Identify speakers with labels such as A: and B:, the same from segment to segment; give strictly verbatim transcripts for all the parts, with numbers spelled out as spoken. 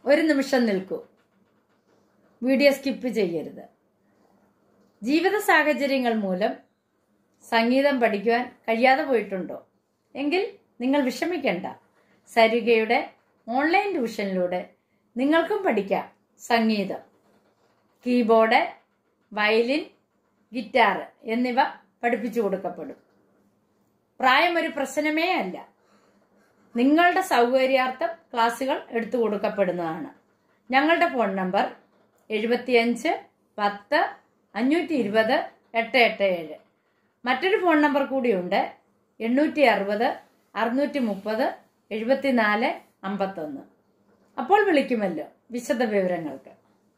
A: ഒരു നിമിഷം നിൽക്കൂ. വീഡിയോ സ്കിപ്പ് ചെയ്യരുത്. ജീവിത സാഹചര്യങ്ങൾ മൂലം സംഗീതം പഠിക്കുവാൻ കഴിയാതെ പോയിട്ടുണ്ടോ? എങ്കിൽ നിങ്ങൾ വിഷമിക്കേണ്ട. സരിഗയുടെ ഓൺലൈൻ ട്യൂഷനിലൂടെ നിങ്ങൾക്കും പഠിക്കാം സംഗീതം. കീബോർഡ്, വയലിൻ, ഗിറ്റാർ എന്നിവ പഠിപ്പിച്ചു കൊടുക്കപ്പെടും. പ്രായം ഒരു പ്രശ്നമേ അല്ല. നിങ്ങളുടെ സൗകര്യാർത്ഥം ക്ലാസുകൾ എടുത്തു കൊടുക്കപ്പെടുന്നതാണ്. ഞങ്ങളുടെ ഫോൺ നമ്പർ എഴുപത്തിയഞ്ച് പത്ത് അഞ്ഞൂറ്റി ഇരുപത് എട്ട് എട്ട് ഏഴ്. മറ്റൊരു ഫോൺ നമ്പർ കൂടിയുണ്ട്, എണ്ണൂറ്റി അറുപത് അറുന്നൂറ്റി മുപ്പത് എഴുപത്തിനാല് അമ്പത്തൊന്ന്. അപ്പോൾ വിളിക്കുമല്ലോ വിശദ വിവരങ്ങൾക്ക്.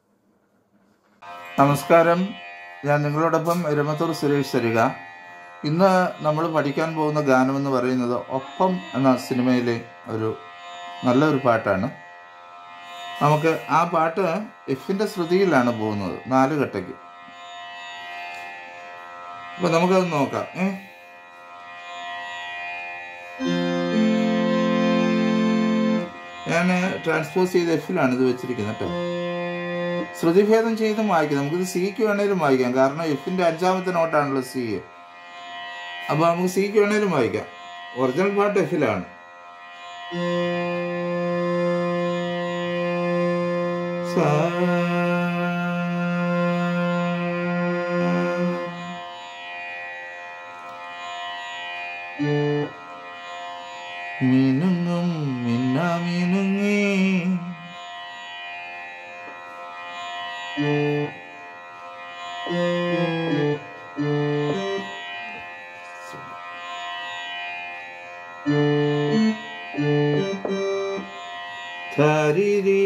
B: നമസ്കാരം, ഞാൻ നിങ്ങളോടൊപ്പം എരമത്തൂർ സുരേഷ് സരിക. ഇന്ന് നമ്മൾ പഠിക്കാൻ പോകുന്ന ഗാനമെന്ന് പറയുന്നത് ഒപ്പം എന്ന സിനിമയിലെ ഒരു നല്ലൊരു പാട്ടാണ്. നമുക്ക് ആ പാട്ട് എഫിൻ്റെ ശ്രുതിയിലാണ് പോകുന്നത്, നാല് കെട്ടയ്ക്ക്. അപ്പം നമുക്കത് നോക്കാം. ഏ ഞാൻ ട്രാൻസ്പോസ് ചെയ്ത് എഫിലാണ് ഇത് വെച്ചിരിക്കുന്നത് കേട്ടോ. ശ്രുതിഭേദം ചെയ്തും വായിക്കാം. നമുക്കിത് സിക്ക് വേണേലും വായിക്കാം, കാരണം എഫിൻ്റെ അഞ്ചാമത്തെ നോട്ടാണല്ലോ സി. അപ്പോൾ നമുക്ക് സിക്ക് വേണേലും വായിക്കാം. ഒറിജിനൽ പാട്ട് എഫിലാണ്. മിനുങ്ങും മിന്ന മിനുങ്ങി ധരിരി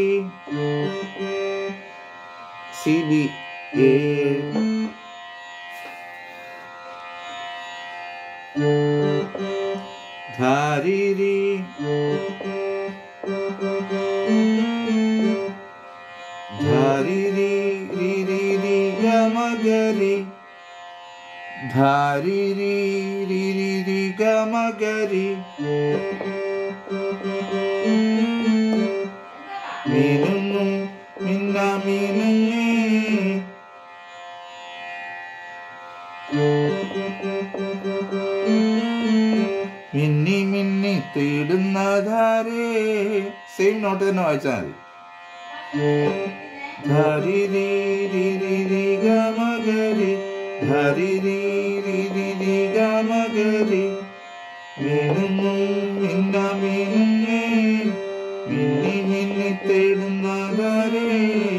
B: സി ബി എ ധരിരി ധരിരി രി രി രി ഗമഗരി ധരിരി രി രി രി ഗമഗരി മിനുങ്ങും മിന്ന മിനുങ്ങി മിന്നി മിന്നി തേടുന്നതാരേ. സെയിം നോട്ട് തന്നെ വായിച്ചാൽ മതി. ധരിരി രി രി രി ഗമഗരി ധരിരി രി രി രി ഗമഗരി മിനുങ്ങും മിന്ന മിനുങ്ങി മിന്നി മിന്നി തേടുന്നതാരേ.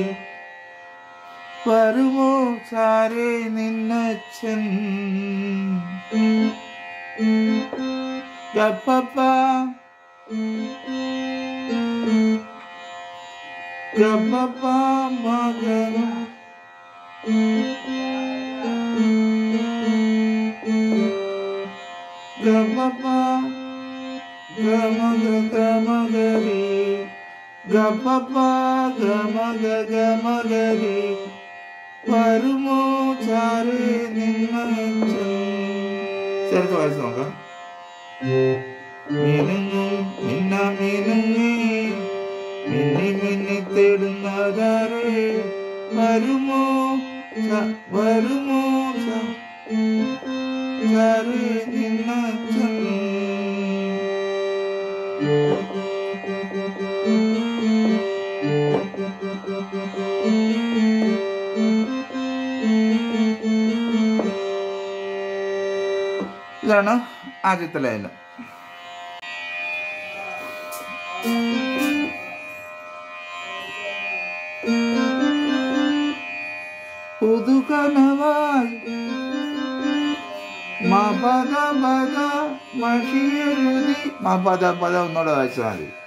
B: വരുമോ ചാരേ നിന്നച്ഛൻ ഗപ്പപ്പ ഗപ്പപ്പ മകൻ ഗപ്പപ്പ ഗമഗ ഗമഗരി ഗപ്പപ്പ ഗമഗ ഗമഗരി വരുമോ ചാരേ നിന്നച്ഛൻ. ചേർത്ത് വായിച്ച് നോക്കാം. മിനുങ്ങും മിന്ന മിനുങ്ങി മിന്നി മിന്നി തേടുന്നതാരേ. വരുമോ വരുമോ ചാരേ നിന്നച്ഛൻ. ഇതാണ് ആദ്യത്തെ ലൈന്. പുതുകനവായി മപദ പദ മഷിയെഴുതി മപദ പദ ഒന്നോടെ വായിച്ചാൽ മതി.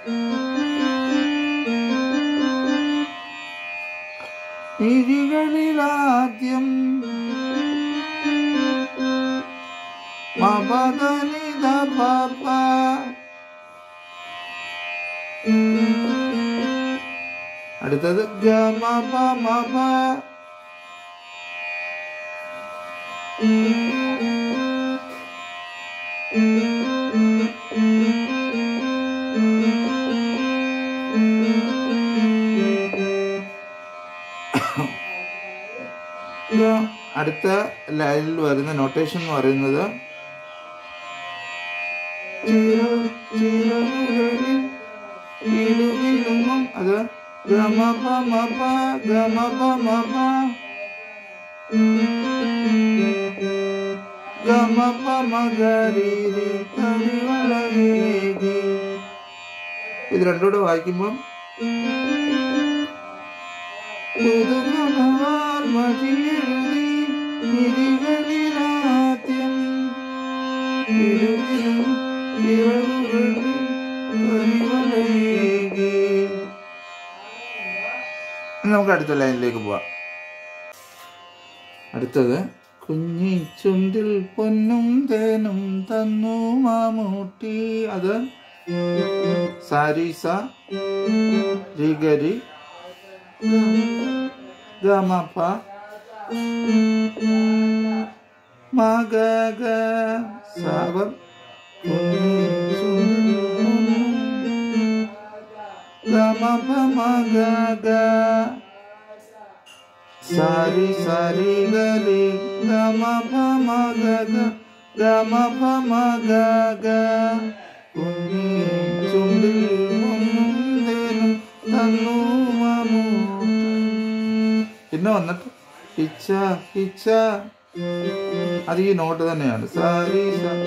B: മിഴികളിലാദ്യം മപദനിത പാപ അടുത്തത് ഗമപ മപ അടുത്ത ലൈനിൽ വരുന്ന നോട്ടേഷൻ എന്ന് പറയുന്നത് അത് ഗമ പമ പ ഗമ പമ പ ഗമ പമ ഗരീരി കരിവളവേഗി. ഇത് രണ്ടുകൂടെ വായിക്കുമ്പം മടിയെഴുതി നിധികളിലാദ്യം നമുക്ക് അടുത്ത ലൈനിലേക്ക് പോവാം. അടുത്തത് കുഞ്ഞി ചുണ്ടിൽ പൊന്നും തേനും തന്നു മാമൂട്ടി. അത് സാരീസ രിഗരി ഗമപ മഗ സാവർ ഗമപ മഗ സാരി സാരി ഗരി ഗമപ മഗ ഗമപ മഗ കുഞ്ഞി ചുണ്ടിൽ പൊന്നും തേനും തന്നു മാമൂട്ടി. പിന്നെ വന്നിട്ട് ഹിച്ച ഹിച്ച, അത് ഈ നോട്ട് തന്നെയാണ്. സാരി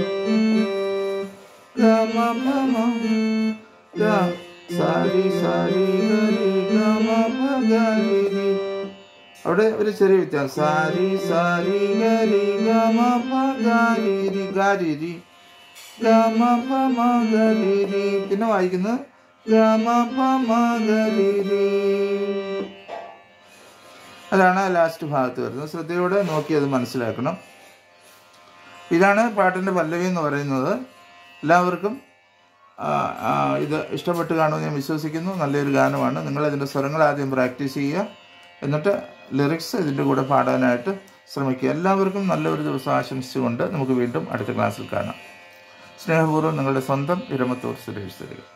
B: സാരി സാരി അവിടെ ഒരു ചെറിയ വ്യത്യാസം. സാരി സാരി ഗരി ഗമ ഗാരി ഗാരി ഗമ പമ ഗരി. പിന്നെ വായിക്കുന്നത് ഗമ പമ ഗരി. അതാണ് ലാസ്റ്റ് ഭാഗത്ത് വരുന്നത്. ശ്രദ്ധയോടെ നോക്കി അത് മനസ്സിലാക്കണം. ഇതാണ് പാട്ടിൻ്റെ പല്ലവി എന്ന് പറയുന്നത്. എല്ലാവർക്കും ഇത് ഇഷ്ടപ്പെട്ട് കാണുമെന്ന് ഞാൻ വിശ്വസിക്കുന്നു. നല്ലൊരു ഗാനമാണ്. നിങ്ങളതിൻ്റെ സ്വരങ്ങൾ ആദ്യം പ്രാക്ടീസ് ചെയ്യുക, എന്നിട്ട് ലിറിക്സ് ഇതിൻ്റെ കൂടെ പാടാനായിട്ട് ശ്രമിക്കുക. എല്ലാവർക്കും നല്ലൊരു ദിവസം ആശംസിച്ചുകൊണ്ട് നമുക്ക് വീണ്ടും അടുത്ത ക്ലാസ്സിൽ കാണാം. സ്നേഹപൂർവ്വം നിങ്ങളുടെ സ്വന്തം ഇരമത്തൂർ സുരേഷ് തരിക.